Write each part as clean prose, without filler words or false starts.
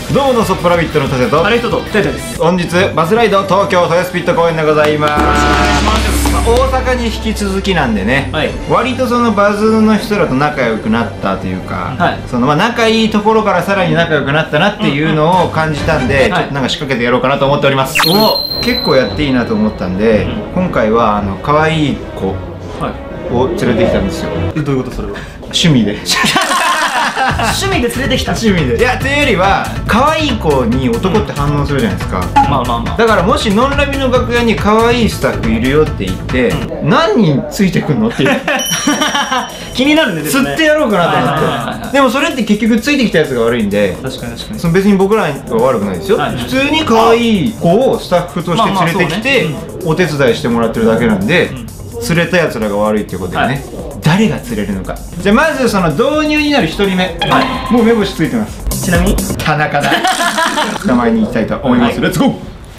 どうものソップラビットのタセとあれ人とテテです。 本日バスライド東京豊洲ピット公園でございます。大阪に引き続きなんでね、はい、割とそのバズの人らと仲良くなったというか、はい、その仲いいところからさらに仲良くなったなっていうのを感じたんで、ちょっとなんか仕掛けてやろうかなと思っております。結構やっていいなと思ったんで、今回は可愛い子を連れてきたんですよ。 どういうことそれは？ 趣味で趣味で連れてきた。 趣味で。いや、というよりは可愛い子に男って反応するじゃないですか。 まあまあまあ。 だからもしノンラビの楽屋に可愛いスタッフいるよって言って、何人ついてくんのっていう気になるんで、 釣ってやろうかなと思って。でもそれって結局ついてきたやつが悪いんで、 確かに確かに。 その別に僕らは悪くないですよ。普通に可愛い子をスタッフとして連れてきてお手伝いしてもらってるだけなんで、釣れたやつらが悪いっていうことでね。誰が釣れるのか。じゃあまずその導入になる1人目、もう目星ついてます。 ちなみに田中だ。名前に行きたいと思います。レッツゴー。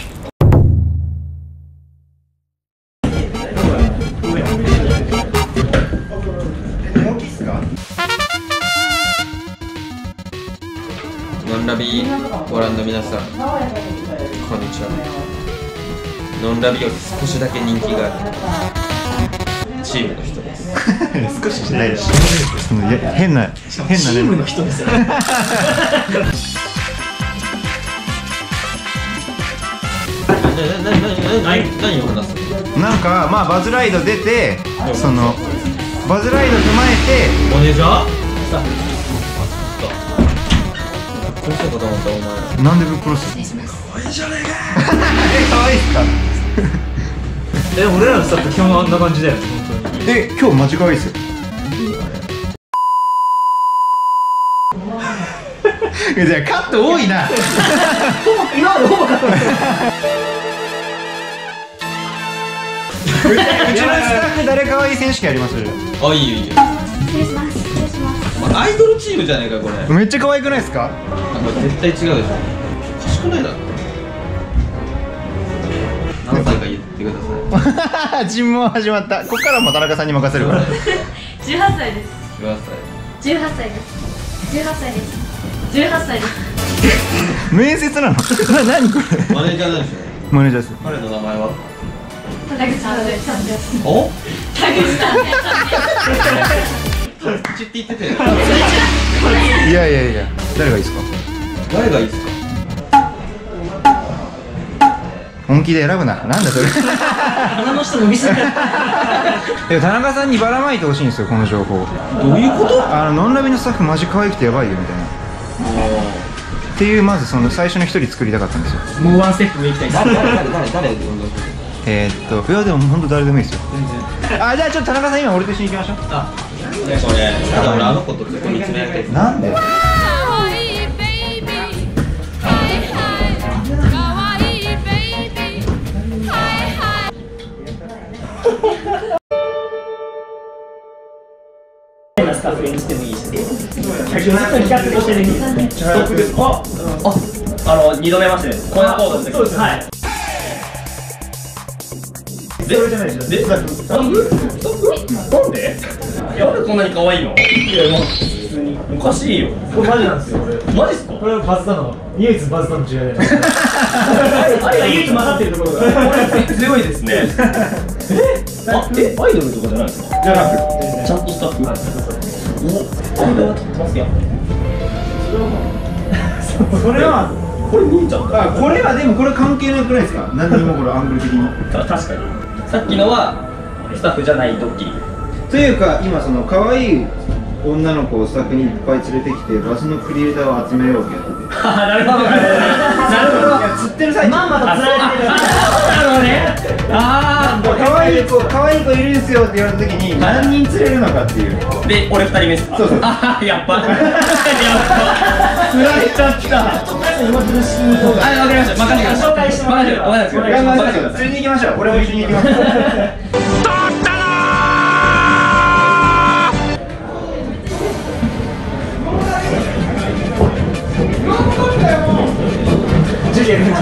ノンラビご覧の皆さん、こんにちは。ノンラビより少しだけ人気があるチームの人です。 少しじゃないです。変なチームの人ですよ。 何を話す？ なんかまあバズライド出て、そのバズライド踏まえてマネージャー？殺そうかと思ったお前。 なんでぶっ殺す？ 可愛いじゃねえか。 可愛いっすか？ 俺らのスタッフ基本あんな感じだよね、本当に。 今日マジ可愛いっすよ。いやカット多いな。 今までほぼカット。 うちのスタッフ誰可愛い選手権やります？ あ、いいよいいよ。 失礼します。失礼します。 アイドルチームじゃねえかこれ。 めっちゃ可愛くないですか？ これ絶対違うでしょ。賢くないだろ。何歳か言ってください。 尋問始まった。ここからも田中さんに任せるから。 18歳です。 18歳。 18歳です。18歳です。18歳です。 面接なの？何これ？ マネージャーなんでしょう。 マネージャーです。 彼の名前は？ 田口さんです。 お？ 田口さんです。 口って言ってて。 いやいやいや、誰がいいですか？ 誰がいいですか？ 本気で選ぶな。なんだそれ。 鼻の下伸びすぎだ。 田中さんにばらまいてほしいんですよ、この情報。 どういうこと？ ノンラビのスタッフマジ可愛くてやばいよみたいな。っていうまずその最初の一人作りたかったんですよ。 もうワンステップ上行きたいです。 誰いやでも本当誰でもいいですよ。じゃあちょっと田中さん今俺と一緒に行きましょう。 あ、これただ俺あの子とずっと見つめ合ってる。 なんで？ スタッフ演じてもいいし、ずっと企画としてできる。ストップです。2度目ましてです。コーナーコードです。そうです。はい。それじゃないですよ。スタッフ？なんで？なんでこんなに可愛いの？いや、まあ普通におかしいよ。これマジなんですよ。マジっすか？これはバズったの。唯一バズったの違いない。あれが唯一混ざってるところが。これ強いですね。アイドルとかじゃないですか？じゃなくちゃんとスタッフ。お、アイドルは撮ってますやん。それはこれ見えちゃった。 これはでもこれ関係なくないですか？何にもこれアングル的に。 確かに。さっきのはスタッフじゃないドッキリ。 というか今その可愛い女の子をスタッフにいっぱい連れてきてバスのクリエイターを集めようってやってて。 なるほど。なるほど。 釣ってる最中。 まんまと釣られてる。なるほどね。 可愛い子いるんですよって言われた時に何人釣れるのかっていう。 で、俺2人目ですか？ そうそう。 やっぱ。 釣られちゃった。今苦しいのが。 わかりました。任せてください。 紹介してもらってる。 釣りに行きましょう。俺も一緒に行きます。 ジュリア君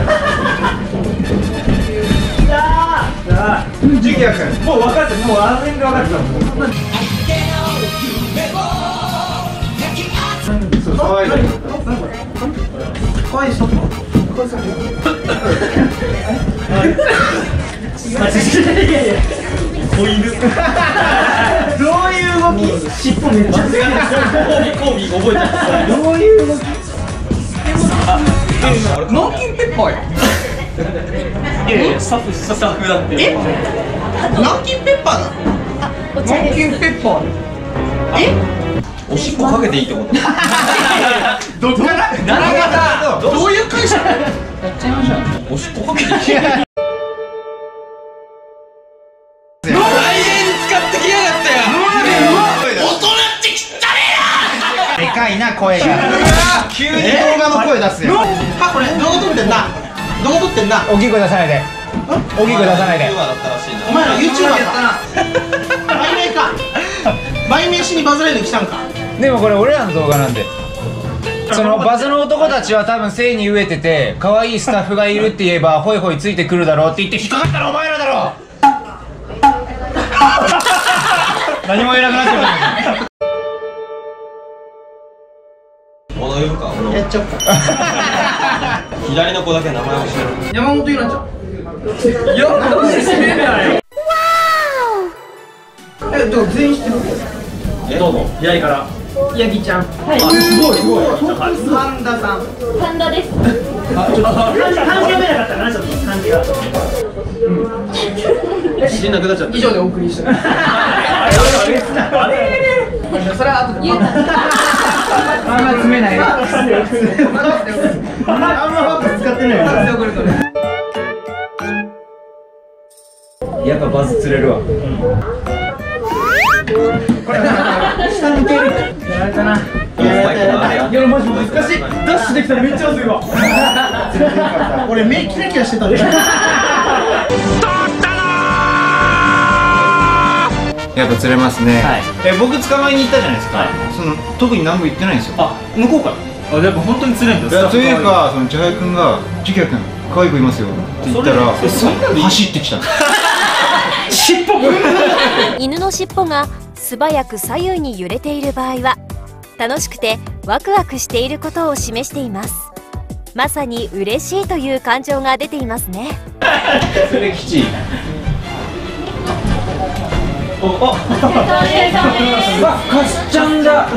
ジュリア君もう分かってもうあの辺が分かってたもん。 そう可愛い。 可愛い人。子犬。どういう動き？尻尾めっちゃ強い。コービー覚えちゃった。どういう動き？ノンキンペッパーや。いやいや、スタッフだって。ナンキンペッパーなの？ナンキンペッパー。 おしっこかけていいってこと？ どっから？どういう会社？やっちゃいましょう。 おしっこかけていい？来年使ってきやがったよ。大人ってきたねでかいな声が。急に動画の声出すよ。 あ、これ動画撮ってんな。動画撮ってんな。 大きい声出さないで。大きい声出さないで。 だったらしいな。 お前ら YouTuber か。売名か。売名しにバズられるの来たんか。 でもこれ俺らの動画なんで。そのバズの男たちは多分性に飢えてて可愛いスタッフがいるって言えばホイホイついてくるだろうって言って引っかかったらお前らだろ。何も言えなくなってる。 小野呼ぶか。 やっちゃおうか。 左の子だけ名前教え山本ゆらちゃん。いや、なんで知れないよ。でも全員知ってる。どうぞ、左から。ヤギちゃん。はい。すごい。パンダさん。 パンダです。 あ、ちょっと漢字読めなかったな、ちょっと漢字が。死んなくなっちゃった。以上でお送りした。あれ。それは後で。 あんま詰めない。 あんま使ってない。 やっぱバズ釣れるわ。下抜ける。やられたな。 いやマジ難しい。ダッシュできたらめっちゃ熱いわ。俺目キラキラしてたね。 やっぱ釣れますね。僕捕まえに行ったじゃないですか。その特に何も言ってないんですよ。 あ、向こうから。あ、やっぱ本当に釣れんだ。 というかその千早君が「千早君可愛い子いますよ」って言ったら走ってきた。 尻尾。 犬の尻尾が素早く左右に揺れている場合は楽しくてワクワクしていることを示しています。まさに嬉しいという感情が出ていますね。 それ吉。 お、 うわ、カスちゃんだ。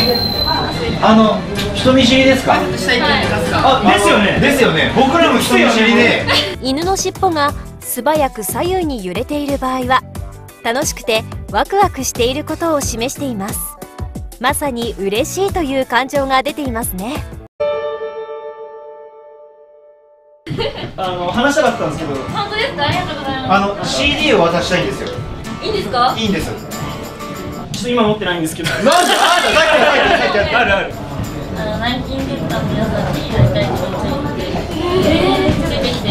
人見知りですか。 あ、ですよね。 ですよね。僕らも人見知りで。 犬の尻尾が素早く左右に揺れている場合は楽しくてワクワクしていることを示しています。まさに嬉しいという感情が出ていますね。 話したかったんですけど。 本当ですか？ありがとうございます。 CD を渡したいんですよ。 いいんですか？ いいんです。 ちょっと今持ってないんですけど。 マジ？ある。 南京鉄道の皆さんにやりたいことについてついてきて。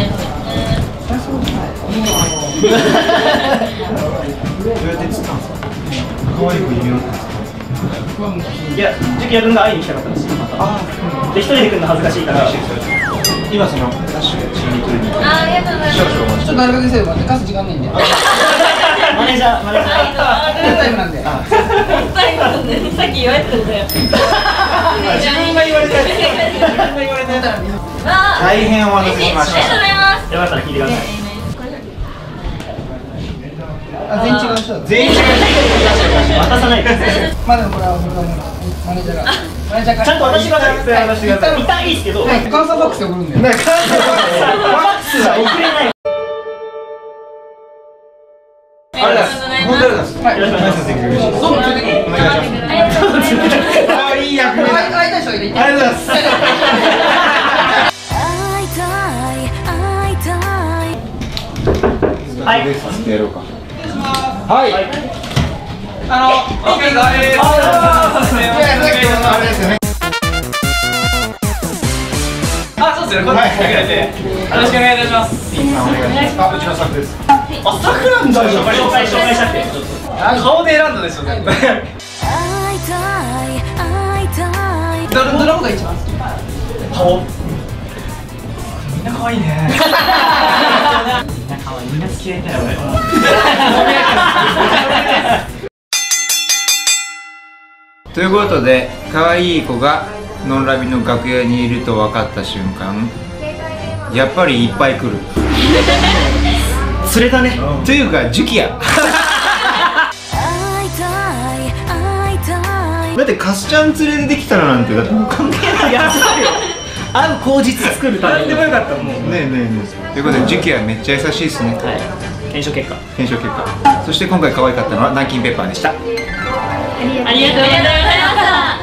どうやって釣ったんですか。可愛い子いるよ。 いや、ジュキヤ君が会いに来たかったらしい。で、一人で来るの恥ずかしいから。 今そのダッシュでCD取りに行って。 ありがとうございます。 少々お待ち。 ちょっとなるべくせよ、待って、カス時間ないんで。 マネージャー。 タイムなんで。 最後のね、さっき言われてたんだよ。 自分が言われたやつ。大変お待たせしました。 ありがとうございます。 よかったら聞いてください。 あ、全員違う人だ。 全員違う。 渡さないで。 まあでもこれは僕のマネージャーが。マネージャーが。 ちゃんと渡してください。一旦いいですけど。 はい、関西ファックスで送るんで。 ファックスは送れない。 ありがとうございます。 はい、 よろしくお願いします。 どうも連れてきて。 お願いします。可愛い役目だ。 会いたい人がいて。 ありがとうございます。 はい。 やろうか。はい。 お疲れ様です。 あれですよね。 あ、そうですよね。こんなに来てくれて。よろしくお願いいたします。 お願いします。うちのスタッフです。 あ、スタッフなんだ。紹介したくて。 顔で選んだでしょ。絶対。 どの子が一番好き？ 顔。みんな可愛いね。みんな可愛い。みんな好きだよ俺。 ということで可愛い子がノンラビの楽屋にいると分かった瞬間、やっぱりいっぱい来る。 釣れたね。 というかジュキヤ。だってカスちゃん連れでできたらなんてだってもう関係ない。 いやそうよ。合う口実作るために。なんでもよかったもう。 ねえねえねえ。ということでジュキヤめっちゃ優しいですね。 はい。検証結果。 検証結果。そして今回可愛かったのは南京ペッパーでした。 ありがとうございました。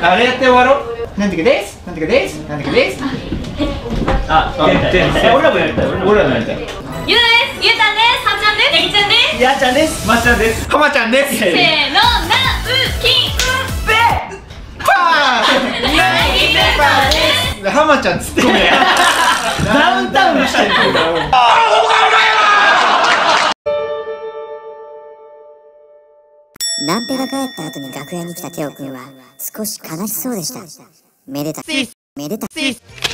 あれやって終わろう。なんてかです。なんてかです。なんてかです。 あ、やりたい。俺らもやりたい。 俺らもやりたい。 ゆうです。ゆうたんです。はちゃんです。やぎちゃんです。 やーちゃんです。まっちゃんです。 はまちゃんです。 せーの、な、う、き、ん、ぺ。 パー。南京ペッパーです。はまちゃんつって。 ダウンタウンにしてる。 ナンペが帰った後に楽屋に来たテオくんは少し悲しそうでした。めでた。めでた。